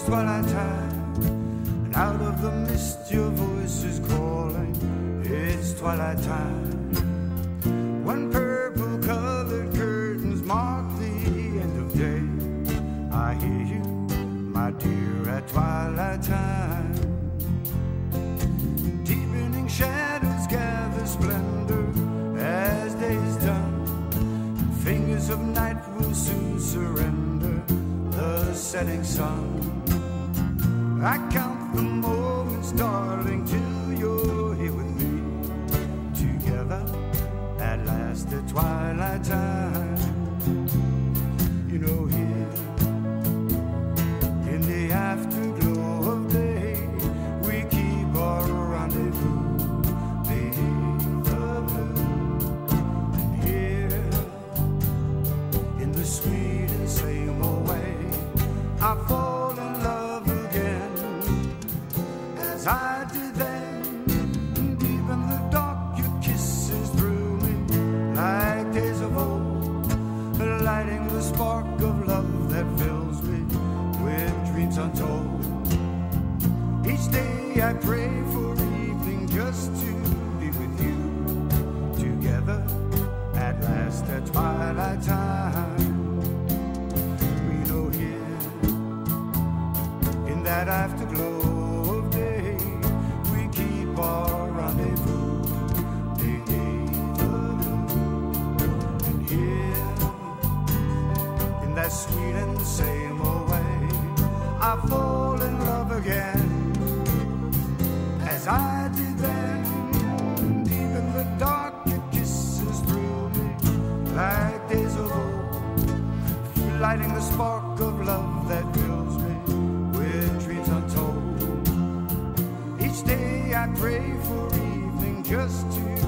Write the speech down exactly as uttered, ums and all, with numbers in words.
twilight time, and out of the mist your voice is calling. It's twilight time, when purple-colored curtains mark the end of day. I hear you, my dear, at twilight time. Deepening shadows gather splendor as day is done, and fingers of night will soon surrender the setting sun. I count the moments, darling, till you're here with me, together at last at twilight time. You know, here in the afterglow of day, we keep our rendezvous beneath the blue. And here in the sweet and same old way, I fall in love again, as I did then. Deep in the dark, your kisses through me like days of old, lighting the spark of love that fills me with dreams untold. Each day I pray for evening just to be with you, together at last at twilight time. We know here in that afterglow of day, we keep our rendezvous beneath the blue. And here in that sweet and same old way, I fall in love again, as I did then. Deep in the dark, your kisses through me like days of old, lighting the spark of love that fills me with dreams untold. Each day I pray for evening just to